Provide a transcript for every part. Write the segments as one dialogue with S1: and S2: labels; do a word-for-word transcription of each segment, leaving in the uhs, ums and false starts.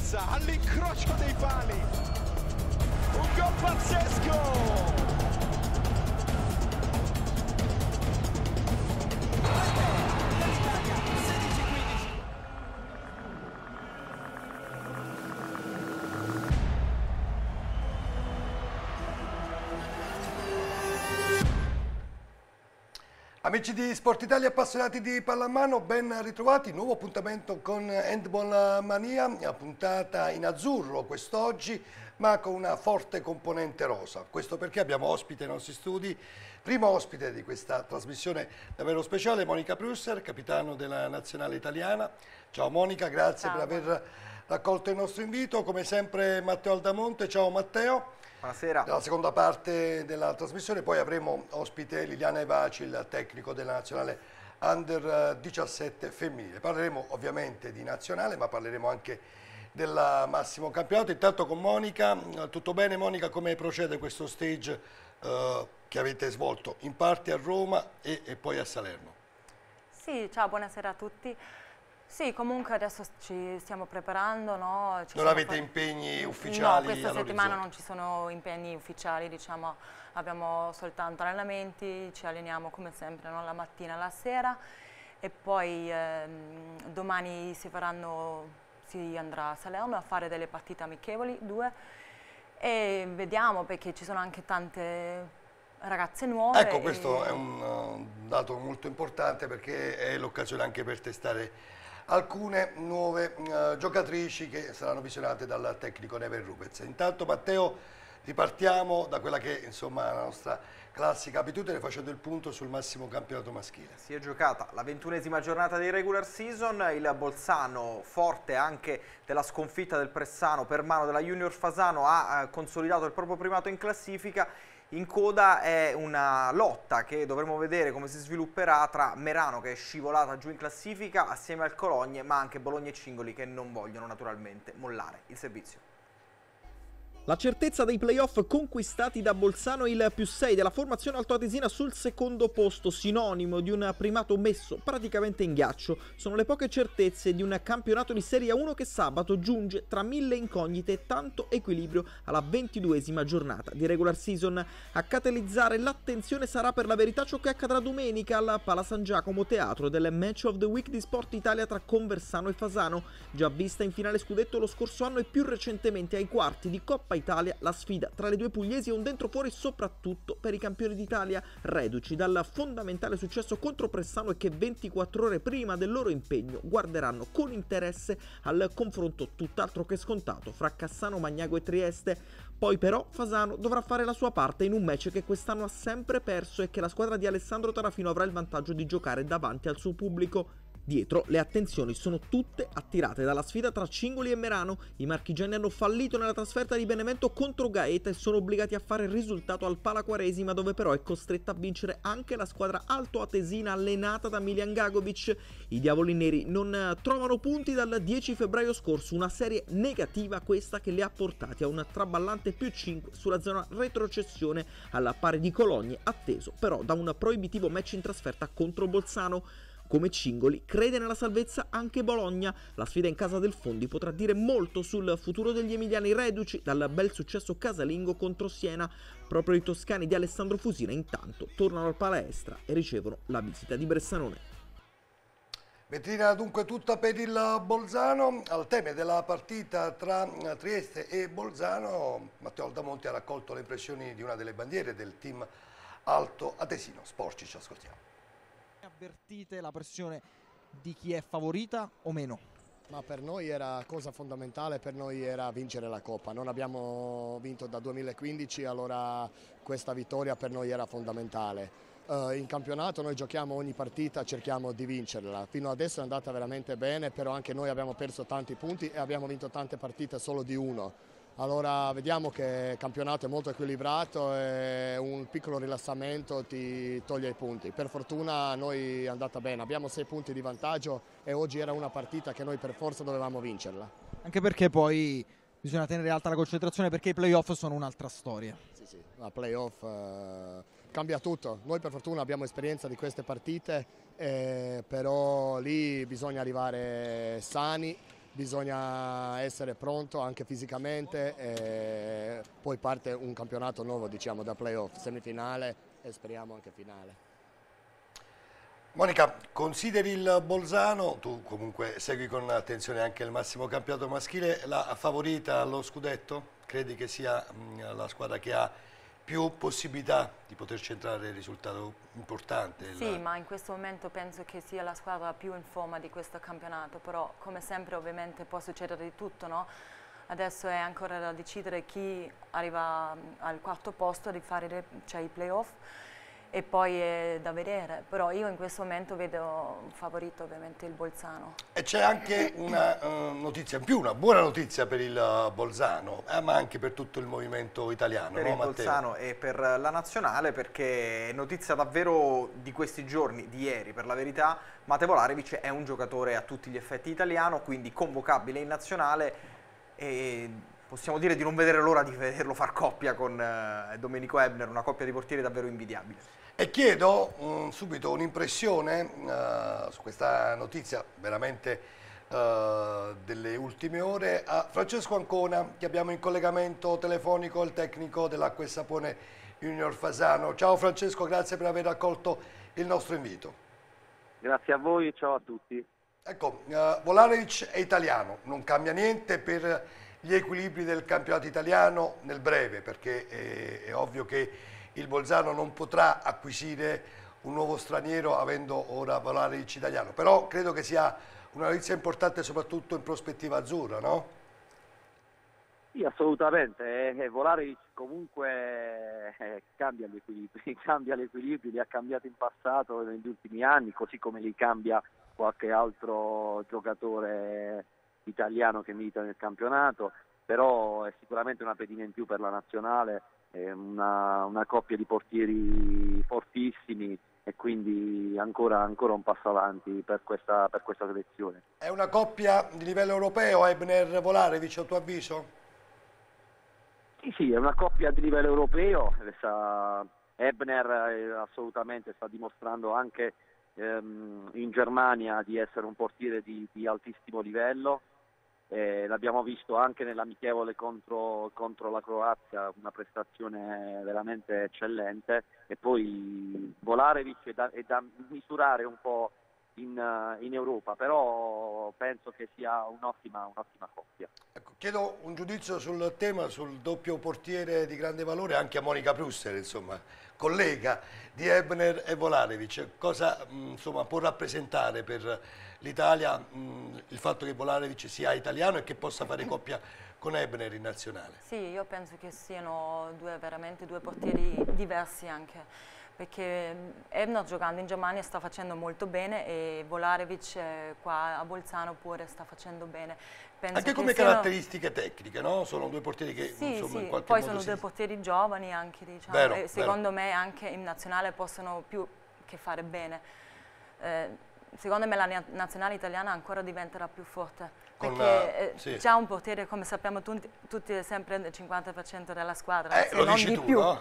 S1: Piazza all'incrocio dei pali, un gol pazzesco.
S2: Amici di Sport Italia, appassionati di pallamano, ben ritrovati. Nuovo appuntamento con Handball Mania, puntata in azzurro quest'oggi, ma con una forte componente rosa. Questo perché abbiamo ospite ai nostri studi, primo ospite di questa trasmissione davvero speciale, Monica Prusser, capitano della nazionale italiana. Ciao Monica, grazie
S3: Ciao.
S2: per aver raccolto il nostro invito. Come sempre Matteo Aldamonte, ciao Matteo.
S4: Buonasera.
S2: Nella seconda parte della trasmissione poi avremo ospite Liliana Evaci, il tecnico della nazionale under diciassette femminile. Parleremo ovviamente di nazionale, ma parleremo anche del massimo campionato. Intanto con Monica, tutto bene Monica? Come procede questo stage eh, che avete svolto in parte a Roma e, e poi a Salerno?
S3: Sì, ciao, buonasera a tutti. Sì, comunque adesso ci stiamo preparando, no? Ci
S2: Non avete
S3: fare...
S2: impegni ufficiali?
S3: No, questa settimana non ci sono impegni ufficiali, diciamo, abbiamo soltanto allenamenti, ci alleniamo come sempre, no? La mattina e la sera e poi ehm, domani si faranno, si andrà a Salerno a fare delle partite amichevoli, due, e vediamo perché ci sono anche tante ragazze nuove.
S2: Ecco, questo
S3: e...
S2: è un uh, dato molto importante perché è l'occasione anche per testare alcune nuove uh, giocatrici che saranno visionate dal tecnico Neven Rupez. Intanto Matteo, ripartiamo da quella che insomma è la nostra classica abitudine, facendo il punto sul massimo campionato maschile.
S4: Si è giocata la ventunesima giornata di regular season, il Bolzano, forte anche della sconfitta del Pressano per mano della Junior Fasano, ha eh, consolidato il proprio primato in classifica. In coda è una lotta che dovremo vedere come si svilupperà tra Merano, che è scivolata giù in classifica, assieme al Cologne, ma anche Bologna e Cingoli, che non vogliono naturalmente mollare il servizio.
S5: La certezza dei playoff conquistati da Bolzano, il più sei della formazione altoatesina sul secondo posto, sinonimo di un primato messo praticamente in ghiaccio. Sono le poche certezze di un campionato di Serie uno che sabato giunge tra mille incognite e tanto equilibrio alla ventiduesima giornata di regular season. A catalizzare l'attenzione sarà per la verità ciò che accadrà domenica al Pala San Giacomo, teatro del Match of the Week di Sport Italia tra Conversano e Fasano, già vista in finale scudetto lo scorso anno e più recentemente ai quarti di Coppa Italia, la sfida tra le due pugliesi è un dentro fuori soprattutto per i campioni d'Italia, reduci dal fondamentale successo contro Pressano e che ventiquattro ore prima del loro impegno guarderanno con interesse al confronto tutt'altro che scontato fra Cassano, Magnago e Trieste. Poi però Fasano dovrà fare la sua parte in un match che quest'anno ha sempre perso e che la squadra di Alessandro Tarafino avrà il vantaggio di giocare davanti al suo pubblico. Dietro le attenzioni sono tutte attirate dalla sfida tra Cingoli e Merano. I marchigiani hanno fallito nella trasferta di Benevento contro Gaeta e sono obbligati a fare il risultato al Pala Quaresima, dove però è costretta a vincere anche la squadra altoatesina allenata da Milian Gagovic. I diavoli neri non trovano punti dal dieci febbraio scorso, una serie negativa questa che li ha portati a un traballante più cinque sulla zona retrocessione alla pari di Cologne, atteso però da un proibitivo match in trasferta contro Bolzano. Come Cingoli crede nella salvezza anche Bologna. La sfida in casa del Fondi potrà dire molto sul futuro degli emiliani reduci dal bel successo casalingo contro Siena. Proprio i toscani di Alessandro Fusina intanto tornano al palestra e ricevono la visita di Bressanone.
S2: Vetrina dunque tutta per il Bolzano. Al tema della partita tra Trieste e Bolzano, Matteo Aldamonte ha raccolto le impressioni di una delle bandiere del team alto atesino. Sporci, ci ascoltiamo.
S6: Avvertite la pressione di chi è favorita o meno?
S7: Ma per noi era cosa fondamentale, per noi era vincere la Coppa. Non abbiamo vinto da duemilaquindici, allora questa vittoria per noi era fondamentale. Uh, in campionato noi giochiamo ogni partita, cerchiamo di vincerla. Fino adesso è andata veramente bene, però anche noi abbiamo perso tanti punti e abbiamo vinto tante partite solo di uno. Allora vediamo che il campionato è molto equilibrato e un piccolo rilassamento ti toglie i punti. Per fortuna a noi è andata bene, abbiamo sei punti di vantaggio e oggi era una partita che noi per forza dovevamo vincerla.
S6: Anche perché poi bisogna tenere alta la concentrazione perché i playoff sono un'altra storia.
S7: Sì, sì, la playoff eh, cambia tutto. Noi per fortuna abbiamo esperienza di queste partite, eh, però lì bisogna arrivare sani. bisogna essere pronto anche fisicamente e poi parte un campionato nuovo, diciamo, da playoff, semifinale e speriamo anche finale.
S2: Monica, consideri il Bolzano, tu comunque segui con attenzione anche il massimo campionato maschile, la favorita allo scudetto? Credi che sia mh, la squadra che ha più possibilità di poter centrare il risultato importante?
S3: Sì,
S2: la...
S3: ma in questo momento penso che sia la squadra più in forma di questo campionato, però come sempre ovviamente può succedere di tutto, no? Adesso è ancora da decidere chi arriva al quarto posto di fare le, cioè, i playoff, e poi è da vedere, però io in questo momento vedo favorito ovviamente il Bolzano.
S2: E c'è anche una uh, notizia in più, una buona notizia per il uh, Bolzano, eh, ma anche per tutto il movimento italiano.
S4: Per
S2: no,
S4: il
S2: Matteo?
S4: Bolzano e per la nazionale, perché è notizia davvero di questi giorni, di ieri per la verità. Matteo Volarevic è un giocatore a tutti gli effetti italiano, quindi convocabile in nazionale, e possiamo dire di non vedere l'ora di vederlo far coppia con eh, Domenico Ebner, una coppia di portieri davvero invidiabile.
S2: E chiedo um, subito un'impressione uh, su questa notizia veramente uh, delle ultime ore a Francesco Ancona, che abbiamo in collegamento telefonico, il tecnico dell'Acqua e Sapone Junior Fasano. Ciao Francesco, grazie per aver accolto il nostro invito.
S8: Grazie a voi e ciao a tutti.
S2: Ecco, uh, Volarevic è italiano, non cambia niente per gli equilibri del campionato italiano nel breve, perché è, è ovvio che il Bolzano non potrà acquisire un nuovo straniero avendo ora Volarevic italiano, però credo che sia una notizia importante soprattutto in prospettiva azzurra, no?
S8: Sì, assolutamente, eh, Volarevic comunque eh, cambia gli equilibri, cambia gli equilibri, li ha cambiati in passato negli ultimi anni, così come li cambia qualche altro giocatore italiano che milita nel campionato, però è sicuramente una pedina in più per la nazionale. Una, una coppia di portieri fortissimi e quindi ancora, ancora un passo avanti per questa, per questa selezione.
S2: È una coppia di livello europeo, Ebner-Volarevic, a tuo avviso?
S8: Sì, sì, è una coppia di livello europeo. Sta, Ebner eh, assolutamente sta dimostrando anche ehm, in Germania di essere un portiere di, di altissimo livello. Eh, l'abbiamo visto anche nell'amichevole contro, contro la Croazia, una prestazione veramente eccellente, e poi Volarevic è da, è da misurare un po' in, in Europa, però penso che sia un'ottima un'ottima coppia.
S2: Ecco, chiedo un giudizio sul tema, sul doppio portiere di grande valore anche a Monica Prusser, insomma, collega di Ebner e Volarevic. Cosa mh, insomma, può rappresentare per l'Italia il fatto che Volarevic sia italiano e che possa fare coppia con Ebner in nazionale?
S3: Sì, io penso che siano due, veramente due portieri diversi anche, perché Ebner giocando in Germania sta facendo molto bene e Volarevic eh, qua a Bolzano pure sta facendo bene. Penso
S2: anche come
S3: siano...
S2: caratteristiche tecniche, no? Sono due portieri che
S3: sì,
S2: insomma
S3: sì.
S2: in qualche
S3: Poi
S2: modo
S3: sono
S2: si...
S3: due portieri giovani anche, diciamo,
S2: vero,
S3: e secondo
S2: vero.
S3: me anche in nazionale possono più che fare bene. Eh, secondo me la nazionale italiana ancora diventerà più forte,
S2: Con,
S3: perché
S2: uh, sì.
S3: già un portiere, come sappiamo tutti, tutti è sempre il cinquanta per cento della squadra,
S2: eh,
S3: se
S2: lo
S3: non
S2: dici
S3: di
S2: tu,
S3: più.
S2: no?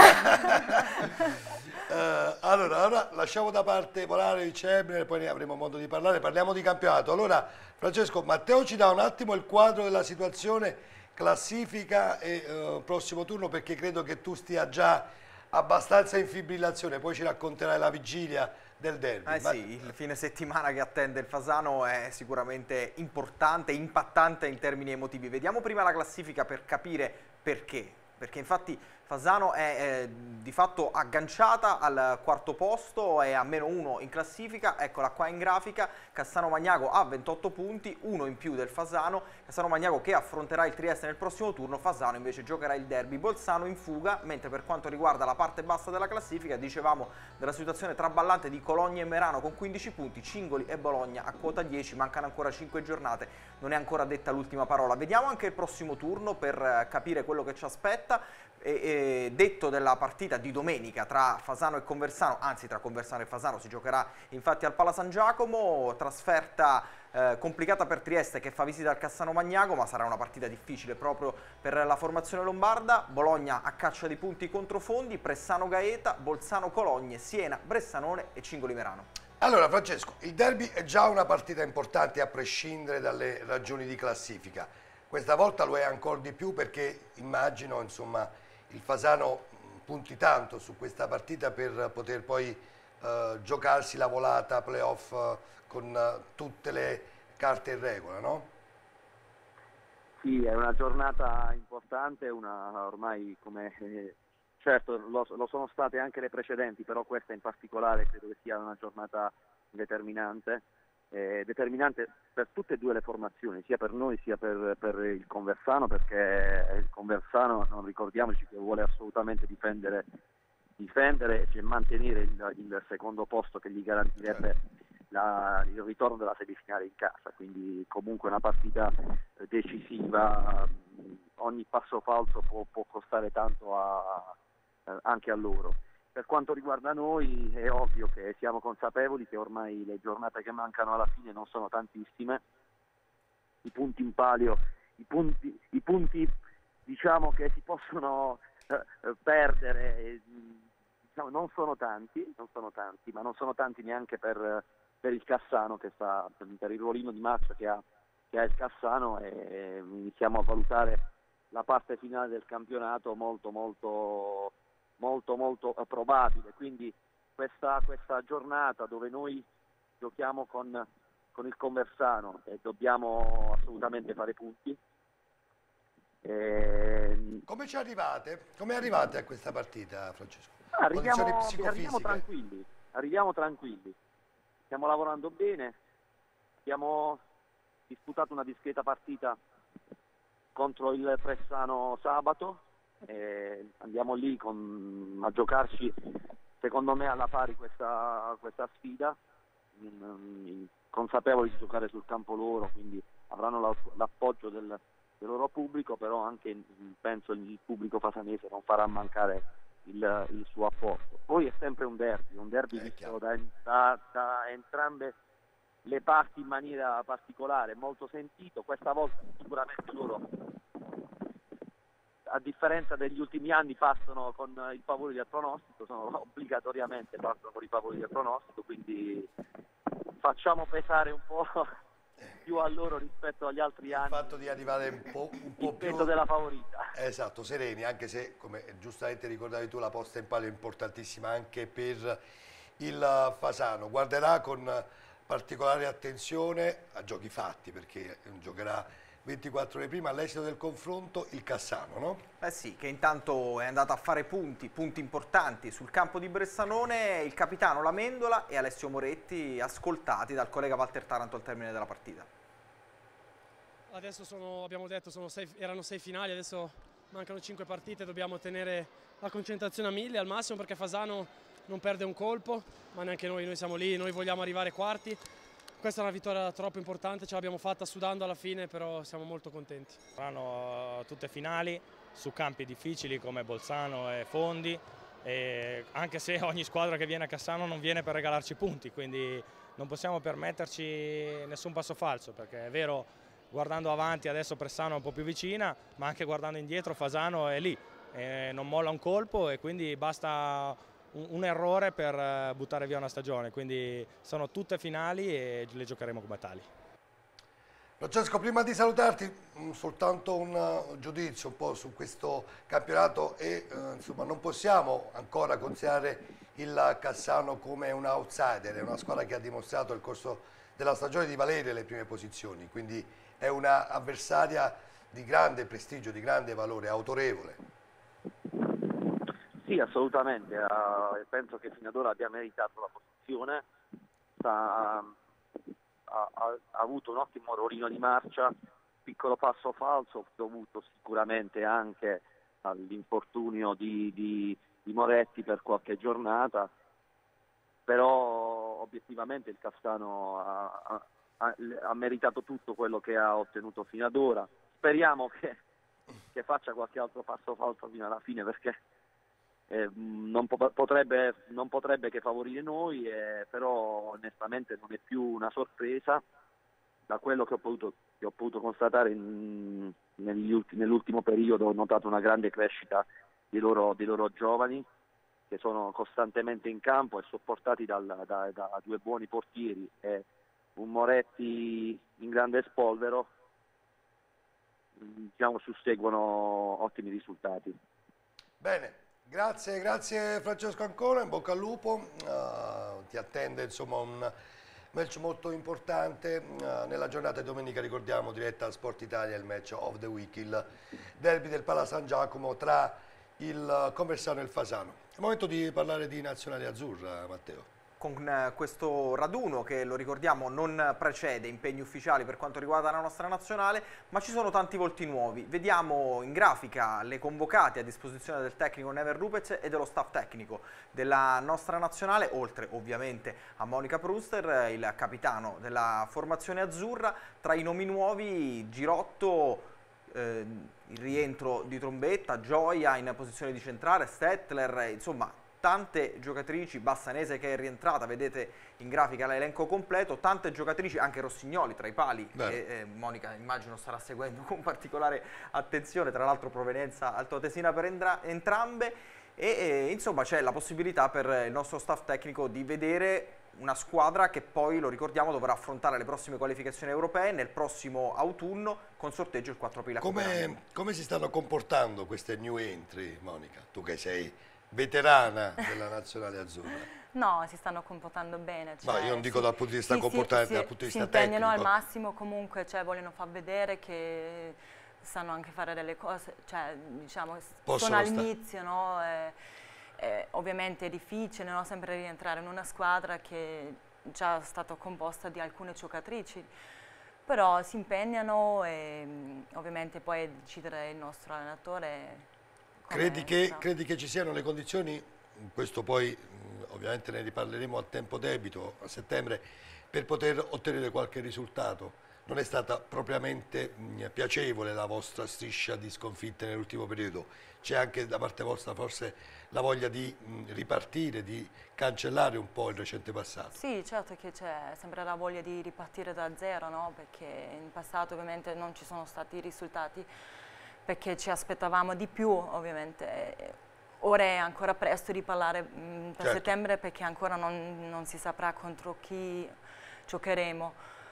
S2: uh, allora, ora lasciamo da parte Volarevic e Ebner, poi ne avremo modo di parlare, parliamo di campionato. Allora, Francesco, Matteo ci dà un attimo il quadro della situazione, classifica e uh, prossimo turno, perché credo che tu stia già abbastanza in fibrillazione, poi ci racconterai la vigilia del derby.
S4: Eh sì, il fine settimana che attende il Fasano è sicuramente importante, impattante in termini emotivi. Vediamo prima la classifica per capire perché, perché infatti Fasano è eh, di fatto agganciata al quarto posto, è a meno uno in classifica, eccola qua in grafica. Cassano Magnago ha ventotto punti, uno in più del Fasano. Cassano Magnago che affronterà il Trieste nel prossimo turno, Fasano invece giocherà il derby. Bolzano in fuga, mentre per quanto riguarda la parte bassa della classifica dicevamo della situazione traballante di Cologna e Merano con quindici punti, Cingoli e Bologna a quota dieci, mancano ancora cinque giornate, non è ancora detta l'ultima parola. Vediamo anche il prossimo turno per capire quello che ci aspetta. E, e, detto della partita di domenica tra Fasano e Conversano, anzi tra Conversano e Fasano, si giocherà infatti al Pala San Giacomo, trasferta eh, complicata per Trieste che fa visita al Cassano Magnago, ma sarà una partita difficile proprio per la formazione lombarda. Bologna a caccia di punti contro Fondi, Pressano Gaeta, Bolzano Cologne, Siena, Bressanone e Cingoli Merano.
S2: Allora Francesco, il derby è già una partita importante a prescindere dalle ragioni di classifica. Questa volta lo è ancora di più perché immagino insomma, il Fasano punti tanto su questa partita per poter poi eh, giocarsi la volata playoff eh, con eh, tutte le carte in regola, no?
S8: Sì, è una giornata importante, una ormai come... Eh, certo lo, lo sono state anche le precedenti, però questa in particolare credo che sia una giornata determinante, eh, determinante per tutte e due le formazioni, sia per noi sia per, per il Conversano, perché il Conversano, non ricordiamoci, che vuole assolutamente difendere, difendere e mantenere il, il secondo posto che gli garantirebbe la, il ritorno della semifinale in casa, quindi comunque una partita decisiva, ogni passo falso può, può costare tanto a, anche a loro. Per quanto riguarda noi è ovvio che siamo consapevoli che ormai le giornate che mancano alla fine non sono tantissime, i punti in palio, i punti, i punti diciamo che si possono eh, perdere, eh, diciamo, non sono tanti, non sono tanti, ma non sono tanti neanche per, per il Cassano, che sta, per il ruolino di marcia che ha, che ha il Cassano, e iniziamo a valutare la parte finale del campionato molto molto molto molto probabile, quindi questa, questa giornata dove noi giochiamo con, con il Conversano e dobbiamo assolutamente fare punti. E...
S2: Come ci arrivate? Come arrivate a questa partita, Francesco?
S8: Arriviamo, arriviamo tranquilli, arriviamo tranquilli, stiamo lavorando bene, abbiamo disputato una discreta partita contro il Pressano sabato. Eh, andiamo lì con, a giocarci secondo me alla pari questa, questa sfida, in, in, consapevoli di giocare sul campo loro, quindi avranno la, l'appoggio del, del loro pubblico, però anche penso il pubblico fasanese non farà mancare il, il suo apporto. Poi è sempre un derby, un derby visto da, da, da entrambe le parti in maniera particolare, molto sentito. Questa volta sicuramente loro, a differenza degli ultimi anni, passano con i favori del pronostico, sono obbligatoriamente passano con i favori del pronostico, quindi facciamo pesare un po' più a loro rispetto agli altri anni.
S2: Il fatto di arrivare un po', un po'
S8: il
S2: più
S8: peso della favorita.
S2: Esatto, sereni, anche se, come giustamente ricordavi tu, la posta in palio è importantissima anche per il Fasano. Guarderà con particolare attenzione a giochi fatti, perché giocherà ventiquattro ore prima, all'esito del confronto, il Cassano, no?
S4: Eh sì, che intanto è andato a fare punti, punti importanti sul campo di Bressanone, il capitano Lamendola e Alessio Moretti, ascoltati dal collega Walter Taranto al termine della partita.
S9: Adesso sono, abbiamo detto, sono sei, erano sei finali, adesso mancano cinque partite, dobbiamo tenere la concentrazione a mille al massimo, perché Fasano non perde un colpo, ma neanche noi, noi siamo lì, noi vogliamo arrivare quarti. Questa è una vittoria troppo importante, ce l'abbiamo fatta sudando alla fine, però siamo molto contenti.
S10: Saranno tutte finali su campi difficili come Bolzano e Fondi, e anche se ogni squadra che viene a Cassano non viene per regalarci punti, quindi non possiamo permetterci nessun passo falso, perché è vero, guardando avanti adesso Pressano è un po' più vicina, ma anche guardando indietro Fasano è lì, e non molla un colpo, e quindi basta un errore per buttare via una stagione, quindi sono tutte finali e le giocheremo come tali.
S2: Francesco, prima di salutarti, soltanto un giudizio un po' su questo campionato, e eh, insomma non possiamo ancora considerare il Cassano come un outsider, è una squadra che ha dimostrato nel corso della stagione di valere le prime posizioni, quindi è una avversaria di grande prestigio, di grande valore, autorevole.
S8: Sì, assolutamente, uh, penso che fino ad ora abbia meritato la posizione, ha, ha, ha avuto un ottimo ruolino di marcia, piccolo passo falso dovuto sicuramente anche all'infortunio di, di, di Moretti per qualche giornata, però obiettivamente il Cassano ha, ha, ha meritato tutto quello che ha ottenuto fino ad ora. Speriamo che, che faccia qualche altro passo falso fino alla fine, perché Eh, non, po potrebbe, non potrebbe che favorire noi, eh, però onestamente non è più una sorpresa. Da quello che ho potuto, che ho potuto constatare nell'ultimo periodo ho notato una grande crescita dei loro, dei loro giovani, che sono costantemente in campo e supportati dal, da, da due buoni portieri e un Moretti in grande spolvero, diciamo, susseguono ottimi risultati.
S2: Bene, grazie, grazie Francesco ancora, in bocca al lupo, uh, ti attende insomma un match molto importante, uh, nella giornata di domenica ricordiamo diretta a Sport Italia il match of the week, il derby del Pala San Giacomo tra il Conversano e il Fasano. È il momento di parlare di Nazionale Azzurra, Matteo.
S4: Con questo raduno che, lo ricordiamo, non precede impegni ufficiali per quanto riguarda la nostra nazionale, ma ci sono tanti volti nuovi. Vediamo in grafica le convocate a disposizione del tecnico Neven Rupec e dello staff tecnico della nostra nazionale, oltre ovviamente a Monica Pruster, il capitano della formazione azzurra. Tra i nomi nuovi Girotto, eh, il rientro di Trombetta, Gioia in posizione di centrale, Stettler, insomma tante giocatrici, Bassanese che è rientrata, vedete in grafica l'elenco completo, tante giocatrici, anche Rossignoli tra i pali, che eh, Monica immagino starà seguendo con particolare attenzione, tra l'altro provenienza altoatesina per entrambe, e eh, insomma c'è la possibilità per il nostro staff tecnico di vedere una squadra che poi, lo ricordiamo, dovrà affrontare le prossime qualificazioni europee nel prossimo autunno con sorteggio il quattro aprile.
S2: Come, come si stanno comportando queste new entry, Monica? Tu che sei veterana della nazionale azzurra.
S3: No, si stanno comportando bene. Cioè,
S2: ma io non dico
S3: si,
S2: dal punto di vista
S3: si,
S2: comportante,
S3: si,
S2: dal punto di
S3: si
S2: vista tecnico.
S3: Si impegnano al massimo, comunque, cioè, vogliono far vedere che sanno anche fare delle cose, cioè, diciamo,
S2: Possono
S3: sono all'inizio, no? E, e, ovviamente è difficile, no? Sempre rientrare in una squadra che è già stata composta di alcune giocatrici, però si impegnano e ovviamente poi decidere il nostro allenatore.
S2: Credi che, credi che ci siano le condizioni, questo poi ovviamente ne riparleremo a tempo debito, a settembre, per poter ottenere qualche risultato? Non è stata propriamente mh, piacevole la vostra striscia di sconfitte nell'ultimo periodo, c'è anche da parte vostra forse la voglia di mh, ripartire, di cancellare un po' il recente passato?
S3: Sì, certo che c'è sempre la voglia di ripartire da zero, no? Perché in passato ovviamente non ci sono stati risultati, perché ci aspettavamo di più, ovviamente. Ora è ancora presto di parlare mh, per
S2: certo.
S3: settembre, perché ancora non, non si saprà contro chi giocheremo,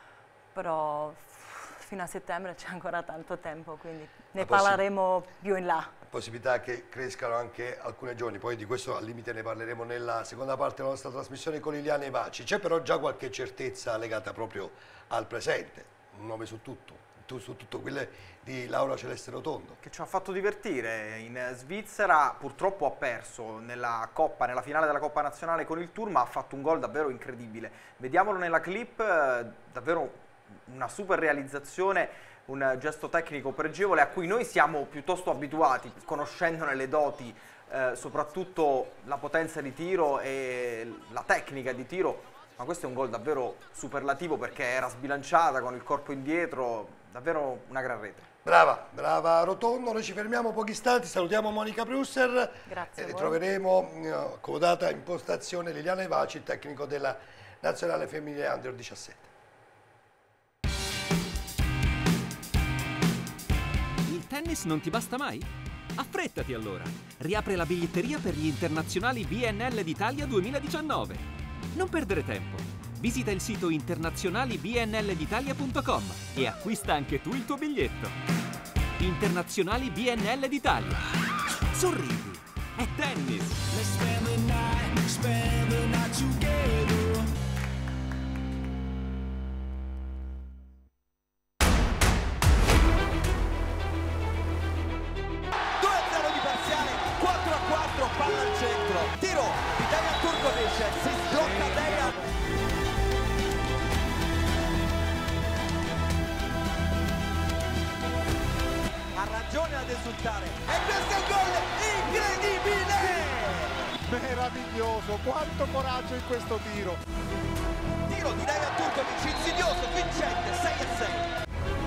S3: però fino a settembre c'è ancora tanto tempo, quindi ne parleremo più in là.
S2: La possibilità che crescano anche alcune giovani, poi di questo al limite ne parleremo nella seconda parte della nostra trasmissione con Liliana Ivaci. C'è però già qualche certezza legata proprio al presente, un nome su tutto. Tu su tutto quelle di Laura Celeste Rotondo,
S4: che ci ha fatto divertire in Svizzera. Purtroppo ha perso nella Coppa, nella finale della Coppa Nazionale con il Tour, ma ha fatto un gol davvero incredibile. Vediamolo nella clip, davvero una super realizzazione, un gesto tecnico pregevole a cui noi siamo piuttosto abituati, conoscendone le doti, eh, soprattutto la potenza di tiro e la tecnica di tiro. Ma questo è un gol davvero superlativo, perché era sbilanciata con il corpo indietro, davvero una gran rete.
S2: Brava, brava Rotondo. Noi ci fermiamo pochi istanti, salutiamo Monica Pruster.
S3: Grazie.
S2: E troveremo uh, codata impostazione Liliana Ivaci, tecnico della nazionale femminile under diciassette.
S11: Il tennis non ti basta mai? Affrettati allora! Riapre la biglietteria per gli internazionali B N L d'Italia duemiladiciannove. Non perdere tempo. Visita il sito internazionali b n l d'italia punto com e acquista anche tu il tuo biglietto. Internazionali B N L d'Italia. Sorridi. È tennis. Let's spend the night, spend the night together.
S1: due a zero di parziale, quattro a quattro, palla al centro. Tiro di Dejan Turkovic, si sblocca Dejan. Ha ragione ad esultare. E questo è un gol incredibile!
S12: Meraviglioso, quanto coraggio in questo tiro.
S1: Tiro di Dejan Turkovic, insidioso, vincente, sei a sei.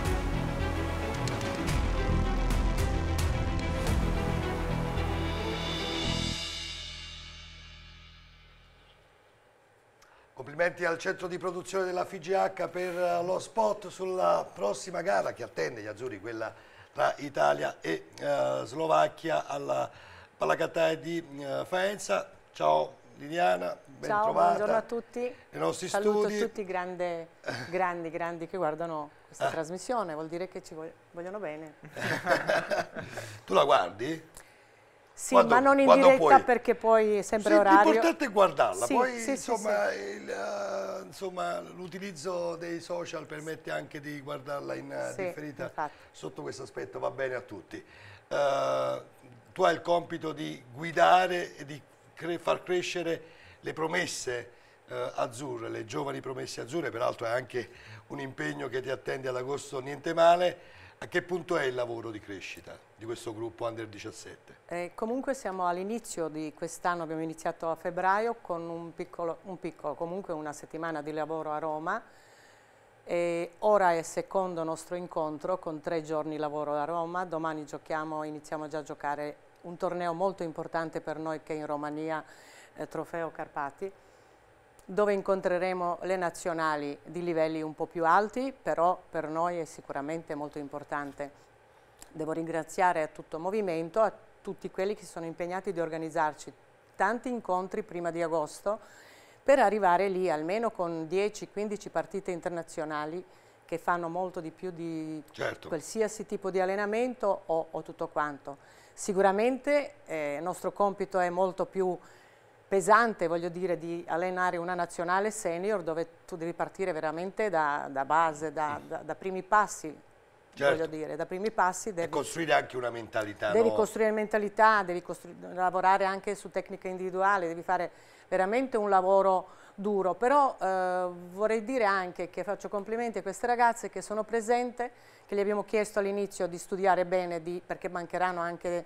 S2: Complimenti al centro di produzione della F G H per lo spot sulla prossima gara che attende gli azzurri, quella tra Italia e uh, Slovacchia alla Palacattà di uh, Faenza. Ciao Liliana, ben
S13: Ciao,
S2: trovata.
S13: buongiorno a tutti.
S2: Nei nostri
S13: Saluto
S2: studi.
S13: tutti i grandi, grandi, grandi che guardano questa
S2: Eh.
S13: trasmissione, vuol dire che ci vog- vogliono bene.
S2: Tu la guardi?
S13: Sì,
S2: Quando-
S13: ma non in
S2: quando
S13: diretta
S2: puoi.
S13: perché poi è sempre
S2: Sì,
S13: orario.
S2: l'importante è guardarla,
S13: Sì,
S2: poi
S13: sì, sì,
S2: insomma,
S13: sì.
S2: il, eh, insomma, l'utilizzo dei social permette anche di guardarla in eh,
S13: Sì,
S2: differita,
S13: infatti.
S2: sotto questo aspetto va bene a tutti. Eh, tu hai il compito di guidare e di cre- far crescere le promesse eh, azzurre, le giovani promesse azzurre, peraltro è anche un impegno che ti attende ad agosto, niente male. A che punto è il lavoro di crescita di questo gruppo Under diciassette?
S13: Eh, comunque siamo all'inizio di quest'anno, abbiamo iniziato a febbraio con un piccolo, un piccolo, comunque una settimana di lavoro a Roma. E ora è il secondo nostro incontro con tre giorni di lavoro a Roma. Domani giochiamo, iniziamo già a giocare un torneo molto importante per noi che è in Romania, eh, Trofeo Carpati, dove incontreremo le nazionali di livelli un po' più alti, però per noi è sicuramente molto importante. Devo ringraziare tutto il movimento, a tutti quelli che sono impegnati di organizzarci tanti incontri prima di agosto per arrivare lì almeno con dieci quindici partite internazionali che fanno molto di più di
S2: Certo.
S13: qualsiasi tipo di allenamento o, o tutto quanto. Sicuramente eh, il nostro compito è molto più pesante, voglio dire, di allenare una nazionale senior dove tu devi partire veramente da, da base, da, da, da primi passi,
S2: Certo.
S13: voglio dire, da primi passi
S2: E
S13: devi,
S2: costruire anche una mentalità,
S13: devi
S2: no?
S13: costruire mentalità, devi costru- lavorare anche su tecnica individuale, devi fare veramente un lavoro duro, però eh, vorrei dire anche che faccio complimenti a queste ragazze che sono presenti, che gli abbiamo chiesto all'inizio di studiare bene, di, perché mancheranno anche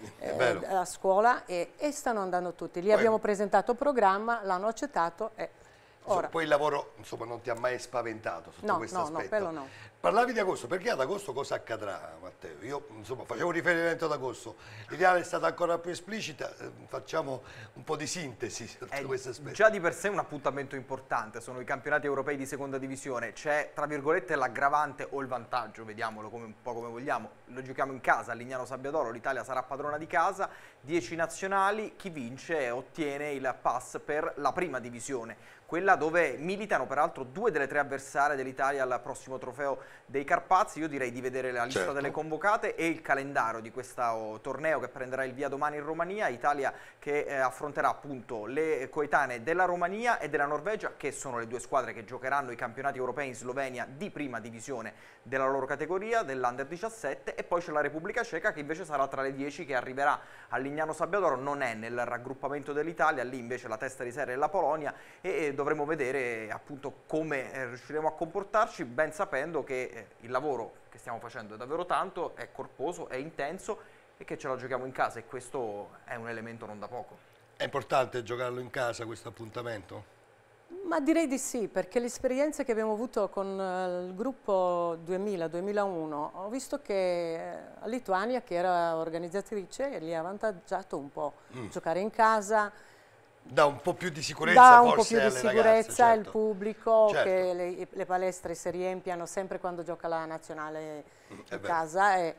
S13: eh, a scuola e, e stanno andando tutti. Gli
S2: Poi-
S13: abbiamo presentato il programma, l'hanno accettato e ora...
S2: Poi il lavoro insomma, non ti ha mai spaventato sotto
S13: No,
S2: questo
S13: no, no,
S2: aspetto?
S13: quello no.
S2: Parlavi di agosto, perché ad agosto cosa accadrà, Matteo? Io insomma facevo riferimento ad agosto, l'idea è stata ancora più esplicita, eh, facciamo un po' di sintesi sotto
S4: È
S2: questo aspetto.
S4: già di per sé un appuntamento importante, sono i campionati europei di seconda divisione, c'è tra virgolette l'aggravante o il vantaggio, vediamolo come, un po' come vogliamo, lo giochiamo in casa a Lignano Sabbiadoro, l'Italia sarà padrona di casa, dieci nazionali, chi vince ottiene il pass per la prima divisione, quella dove militano peraltro due delle tre avversarie dell'Italia al prossimo trofeo dei Carpazi. Io direi di vedere la lista
S2: Certo.
S4: delle convocate e il calendario di questo oh, torneo che prenderà il via domani in Romania, Italia che eh, affronterà appunto le coetanee della Romania e della Norvegia, che sono le due squadre che giocheranno i campionati europei in Slovenia di prima divisione della loro categoria, dell'Under diciassette, e poi c'è la Repubblica Ceca che invece sarà tra le dieci che arriverà a Lignano Sabbiadoro, non è nel raggruppamento dell'Italia, lì invece la testa di serie è la Polonia e, e dovremo vedere appunto come eh, riusciremo a comportarci, ben sapendo che eh, il lavoro che stiamo facendo è davvero tanto, è corposo, è intenso e che ce la giochiamo in casa, e questo è un elemento non da poco.
S2: È importante giocarlo in casa questo appuntamento?
S13: Ma direi di sì, perché l'esperienza che abbiamo avuto con eh, il gruppo duemila duemilauno, ho visto che eh, la Lituania, che era organizzatrice, li ha avvantaggiato un po'.
S2: Mm.
S13: Giocare in casa,
S2: Dà un po' più di sicurezza
S13: dà un po'
S2: forse
S13: più di
S2: alle
S13: sicurezza,
S2: ragazze, certo.
S13: il pubblico,
S2: Certo.
S13: che le, le palestre si riempiano sempre quando gioca la nazionale
S2: è
S13: in
S2: vero.
S13: casa. E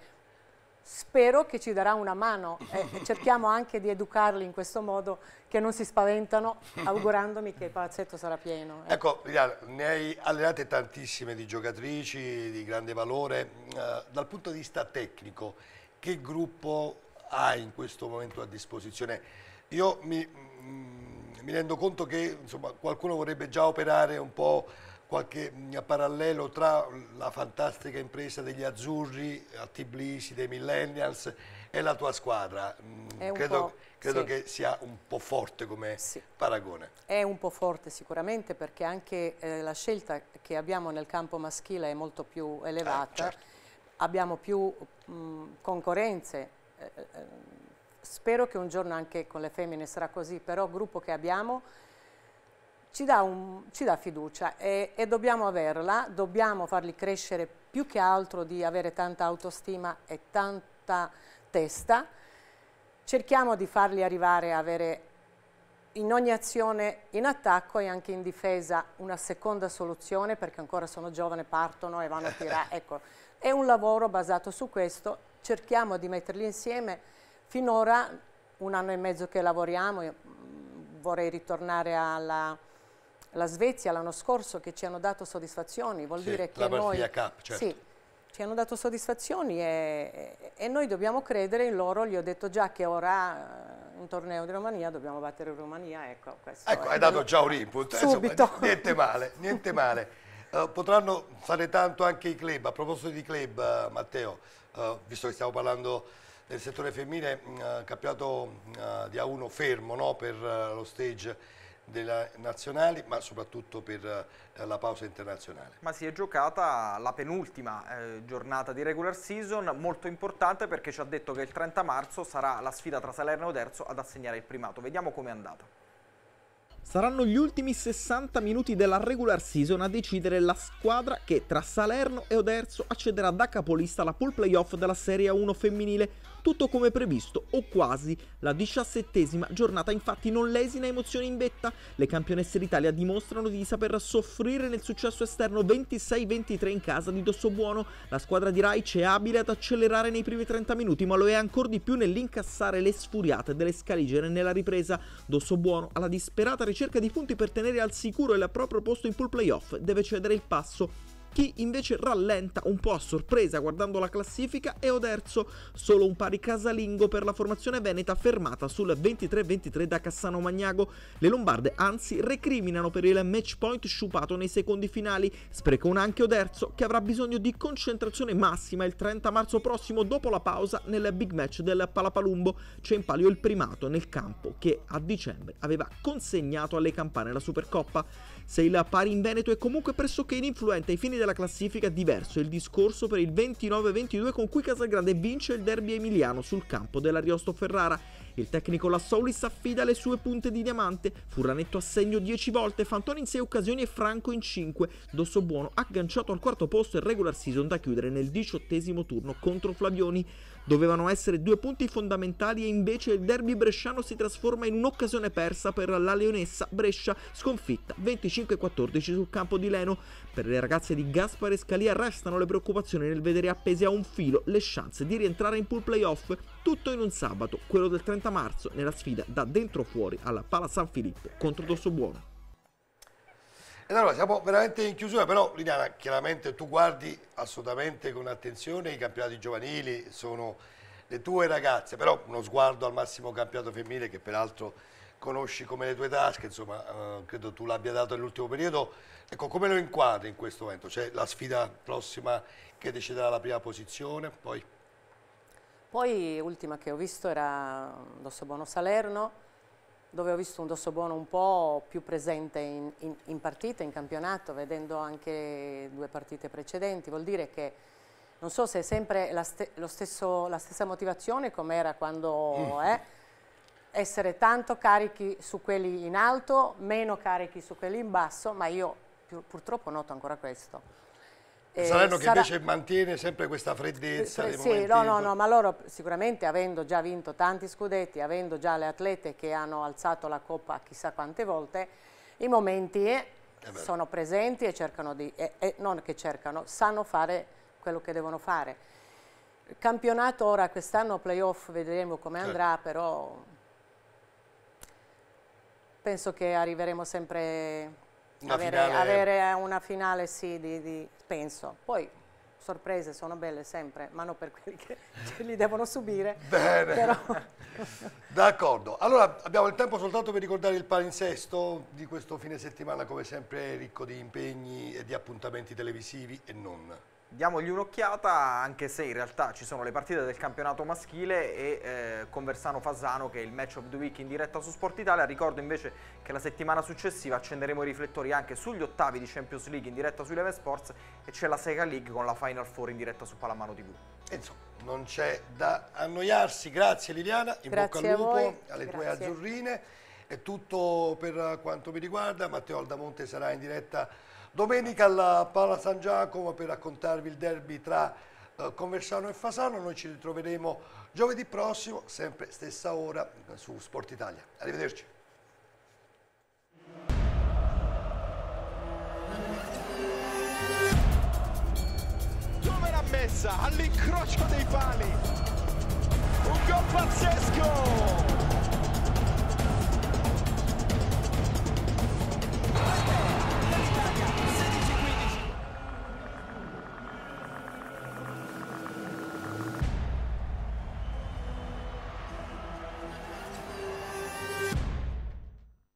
S13: spero che ci darà una mano e e cerchiamo anche di educarli in questo modo, che non si spaventano, augurandomi che il palazzetto sarà pieno. eh.
S2: Ecco, Liliana, ne hai allenate tantissime di giocatrici di grande valore. Eh, dal punto di vista tecnico, che gruppo hai in questo momento a disposizione? Io mi, mm, mi rendo conto che insomma, qualcuno vorrebbe già operare un po' qualche mm, parallelo tra la fantastica impresa degli azzurri a Tbilisi, dei Millennials, e la tua squadra. Mm,
S13: È un
S2: credo
S13: po',
S2: credo
S13: sì.
S2: che sia un po' forte come
S13: Sì.
S2: paragone.
S13: È un po' forte sicuramente, perché anche eh, la scelta che abbiamo nel campo maschile è molto più elevata,
S2: certo.
S13: abbiamo più mh, concorrenze, eh, eh, spero che un giorno anche con le femmine sarà così, però il gruppo che abbiamo ci dà, un, ci dà fiducia e, e dobbiamo averla, dobbiamo farli crescere più che altro di avere tanta autostima e tanta testa. Cerchiamo di farli arrivare a avere in ogni azione in attacco e anche in difesa una seconda soluzione, perché ancora sono giovani, partono e vanno a tirare. Ecco, è un lavoro basato su questo, cerchiamo di metterli insieme. Finora un anno e mezzo che lavoriamo, vorrei ritornare alla, alla Svezia l'anno scorso, che ci hanno dato soddisfazioni, vuol
S2: sì,
S13: dire che
S2: la
S13: noi...
S2: Cup, certo.
S13: Sì, ci hanno dato soddisfazioni e, e noi dobbiamo credere in loro. Gli ho detto già che ora un torneo di Romania dobbiamo battere Romania, ecco. Questo
S2: ecco,
S13: è
S2: hai dato già un input,
S13: subito.
S2: Insomma, niente male, niente male. Uh, potranno fare tanto anche i club. A proposito di club, uh, Matteo, uh, visto che stiamo parlando del settore femminile, uh, campionato uh, di A uno fermo, no? Per uh, lo stage delle nazionali, ma soprattutto per uh, la pausa internazionale.
S4: Ma si è giocata la penultima eh, giornata di regular season, molto importante perché ci ha detto che il trenta marzo sarà la sfida tra Salerno e Oderzo ad assegnare il primato. Vediamo com'è andata.
S5: Saranno gli ultimi sessanta minuti della regular season a decidere la squadra che tra Salerno e Oderzo accederà da capolista alla pool playoff della Serie A uno femminile. Tutto come previsto, o quasi. La diciassettesima giornata infatti non lesina emozioni in vetta. Le campionesse d'Italia dimostrano di saper soffrire nel successo esterno ventisei ventitré in casa di Dossobuono. La squadra di Raic è abile ad accelerare nei primi trenta minuti, ma lo è ancora di più nell'incassare le sfuriate delle scaligere nella ripresa. Dossobuono, alla disperata ricerca di punti per tenere al sicuro il proprio posto in pool playoff, deve cedere il passo. Chi invece rallenta un po' a sorpresa guardando la classifica è Oderzo, solo un pari casalingo per la formazione veneta fermata sul ventitré ventitré da Cassano Magnago. Le lombarde anzi recriminano per il match point sciupato nei secondi finali, sprecona anche Oderzo che avrà bisogno di concentrazione massima il trenta marzo prossimo dopo la pausa nel big match del Palapalumbo. C'è in palio il primato nel campo che a dicembre aveva consegnato alle campane la Supercoppa. Se il pari in Veneto è comunque pressoché ininfluente ai fini della classifica, diverso è il discorso per il ventinove ventidue con cui Casalgrande vince il derby emiliano sul campo dell'Ariosto Ferrara. Il tecnico Lassoulis affida le sue punte di diamante, Furlanetto a segno dieci volte, Fantoni in sei occasioni e Franco in cinque. Dossobuono agganciato al quarto posto e regular season da chiudere nel diciottesimo turno contro Flavioni. Dovevano essere due punti fondamentali e invece il derby bresciano si trasforma in un'occasione persa per la leonessa Brescia, sconfitta venticinque quattordici sul campo di Leno. Per le ragazze di Gaspare e Scalia restano le preoccupazioni nel vedere appese a un filo le chance di rientrare in pool playoff, tutto in un sabato, quello del trenta marzo, nella sfida da dentro fuori alla Pala San Filippo contro Dossobuono.
S2: E allora siamo veramente in chiusura, però Liliana, chiaramente tu guardi assolutamente con attenzione i campionati giovanili, sono le tue ragazze, però uno sguardo al massimo campionato femminile che peraltro conosci come le tue tasche, insomma, eh, credo tu l'abbia dato nell'ultimo periodo. Ecco, come lo inquadri in questo momento? C'è la sfida prossima che deciderà la prima posizione, poi?
S13: Poi ultima che ho visto era Dossobuono Salerno, dove ho visto un Dossobuono un po' più presente in, in, in partita, in campionato, vedendo anche due partite precedenti. Vuol dire che non so se è sempre la, ste, lo stesso, la stessa motivazione come era quando mm. è, essere tanto carichi su quelli in alto, meno carichi su quelli in basso, ma io più, purtroppo noto ancora questo.
S2: Eh, Salerno che sarà... invece mantiene sempre questa freddezza.
S13: Sì, sì no, no, no, ma loro sicuramente avendo già vinto tanti scudetti, avendo già le atlete che hanno alzato la coppa chissà quante volte, i momenti eh, sono presenti e cercano di, eh, eh, non che cercano, sanno fare quello che devono fare. Il campionato ora quest'anno playoff vedremo come andrà, certo. Però penso che arriveremo sempre...
S2: Una
S13: avere,
S2: finale...
S13: avere una finale, sì, di, di, penso. Poi sorprese sono belle sempre, ma non per quelli che, che li devono subire.
S2: Bene,
S13: però...
S2: d'accordo. Allora abbiamo il tempo soltanto per ricordare il palinsesto di questo fine settimana, come sempre ricco di impegni e di appuntamenti televisivi e non.
S4: Diamogli un'occhiata, anche se in realtà ci sono le partite del campionato maschile e eh, Conversano-Fasano che è il match of the week in diretta su Sport Italia. Ricordo invece che la settimana successiva accenderemo i riflettori anche sugli ottavi di Champions League in diretta su Eleven Sports e c'è la Sega League con la Final Four in diretta su Palamano tivù.
S2: Insomma, non c'è da annoiarsi. Grazie Liliana, in
S13: Grazie
S2: bocca al lupo
S13: voi.
S2: alle
S13: Grazie.
S2: tue azzurrine. È tutto per quanto mi riguarda. Matteo Aldamonte sarà in diretta domenica alla Pala San Giacomo per raccontarvi il derby tra uh, Conversano e Fasano. Noi ci ritroveremo giovedì prossimo, sempre stessa ora, su Sport Italia. Arrivederci.
S1: Dove l'ha messa? All'incrocio dei pali. Un gol pazzesco!